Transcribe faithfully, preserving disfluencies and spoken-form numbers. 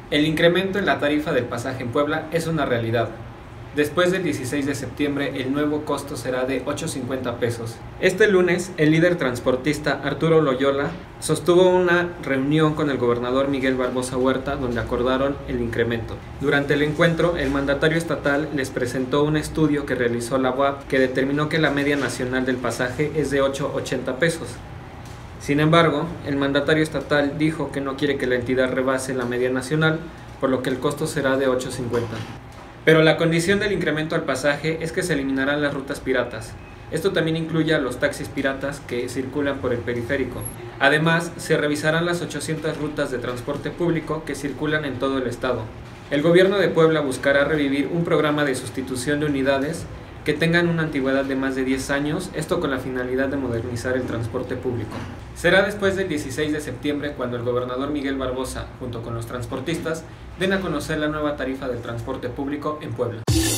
El incremento en la tarifa del pasaje en Puebla es una realidad. Después del dieciséis de septiembre, el nuevo costo será de ocho cincuenta pesos. Este lunes, el líder transportista Arturo Loyola sostuvo una reunión con el gobernador Miguel Barbosa Huerta donde acordaron el incremento. Durante el encuentro, el mandatario estatal les presentó un estudio que realizó la U A P que determinó que la media nacional del pasaje es de ocho ochenta pesos. Sin embargo, el mandatario estatal dijo que no quiere que la entidad rebase la media nacional, por lo que el costo será de ocho cincuenta. Pero la condición del incremento al pasaje es que se eliminarán las rutas piratas. Esto también incluye a los taxis piratas que circulan por el periférico. Además, se revisarán las ochocientas rutas de transporte público que circulan en todo el estado. El gobierno de Puebla buscará revivir un programa de sustitución de unidades que tengan una antigüedad de más de diez años, esto con la finalidad de modernizar el transporte público. Será después del dieciséis de septiembre cuando el gobernador Miguel Barbosa, junto con los transportistas, den a conocer la nueva tarifa del transporte público en Puebla.